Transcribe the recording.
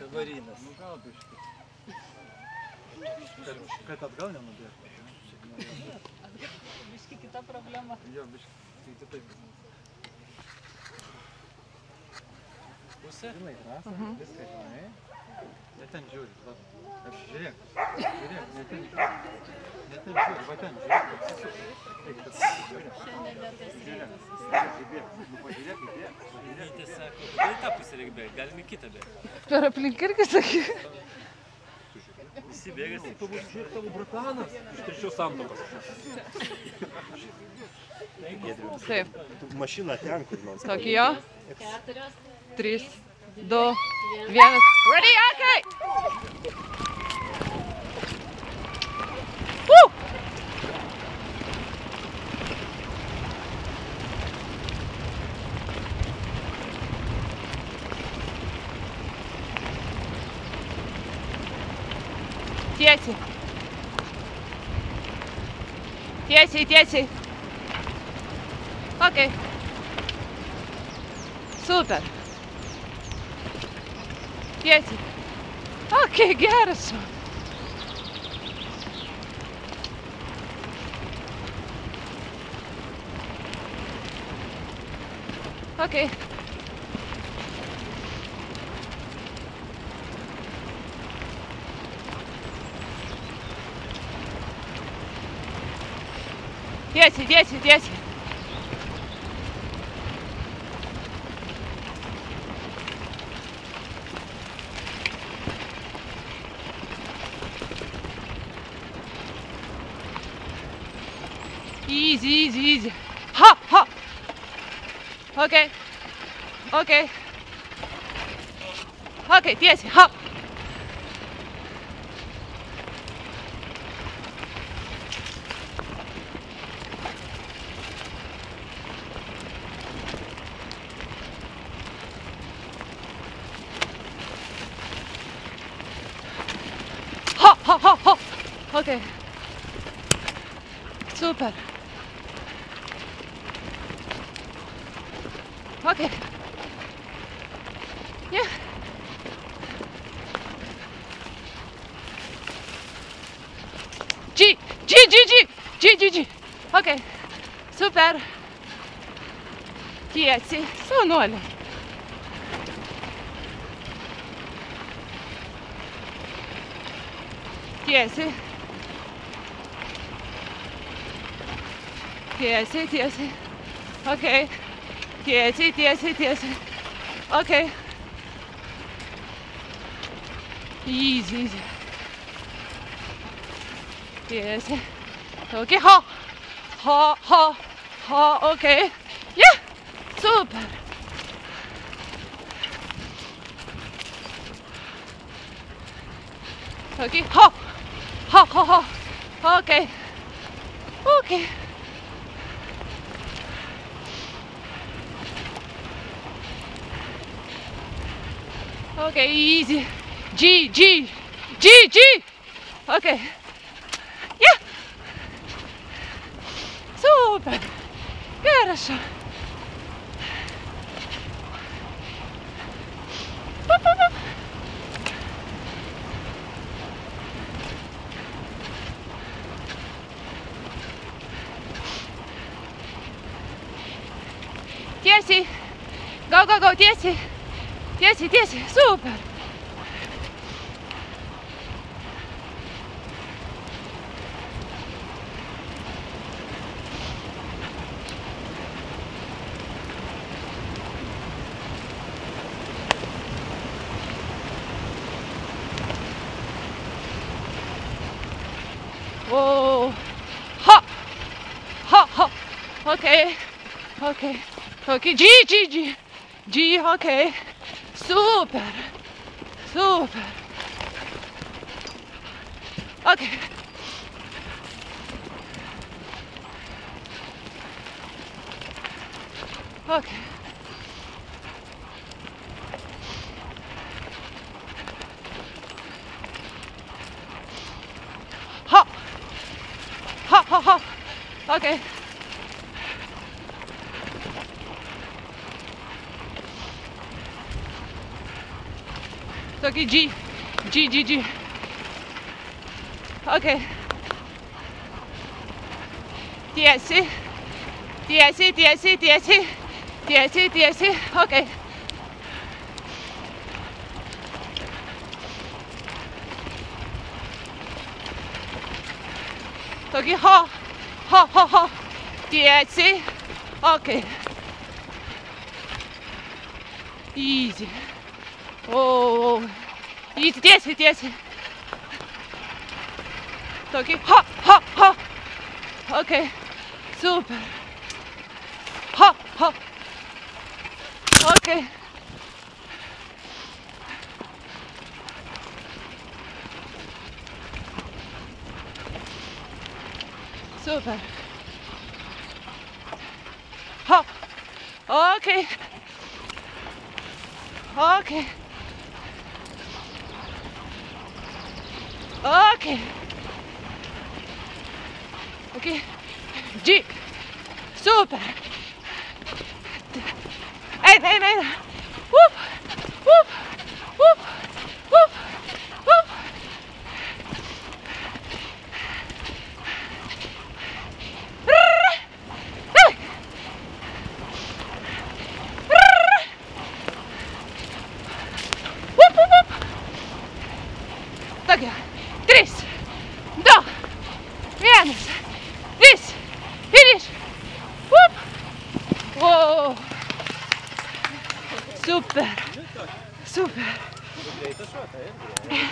Avarinas. Nu gal biškai. Kad atgal nenubėgtų. Biški kita problema. Jo, biškai. Tai taip. Pusė? Žinai, Rasa, viską žinai. Ne ten žiūri, va. Žiūrėk, žiūrėk, ne ten žiūri. Ne ten žiūri, va ten žiūrėk, apsisuk. Eik, tas žiūrėk. Šiandien ne tas Žiūrėk, rytas. įbėg. Nu, pažiūrėk, įbėg. Vytė sako, kodėl tą pusę reikia bėgti, galime kitą bėgti. Per aplink irgi sakai. Visi bėgas, tik pabūs. Žiūrėk, tavo bratanas. Iš trečios santuokos. Taip. Mašina ten, kur nors. Tokijo. 4, 3, 2, 1. Ready, okay! Woo! Tiesiai. Tiesiai, tiesiai. Okay. Super. Tiesiai. Okay, geras. Okay. Tiesiai, tiesiai, tiesiai. Easy, easy, easy. Ha, ha. Okay. Okay. Okay, tiesiai, ha. Ha, ha, ha, ha. Okay. Super. Okay. Yeah. G, G, G, G, G, G, G. Okay. Super. Tiesiai, saunuoliai. Tiesiai. Tiesiai, tiesiai. Okay. Tiesiai, tiesiai, tiesiai. Okay. Easy, easy. Tiesiai. Okay, ha. Ha, ha, ha, okay. Yeah. Super. Okay, ha. Ha, ha, ha. Okay. Okay. Okay, easy. G, G, G, G. Okay. Yeah. Super. Хорошо. Пу-пу-пу. Теси. Go, go, go, теси. Теси, теси. Супер. Whoa. Ha. Ha, ha. Okay. Okay. Okay. G, G, G. G, okay. Super. Super. Okay. Okay. Ha. Ha, ha, ha. Okay. Tokį G. G. Ok. Tiesiai. Ok. Tokį ho. Tiesiai. Ok. Easy. Oh. Easy, tiesiai. Tokį ho. Ok. Super. Ho. Ok. Super. Ho. Ok. G. Super. Hey. Whoop. Tokia. 3, 2, 1. Finish. Whoop. Wow. Super. Greitas šuo, tai irgi.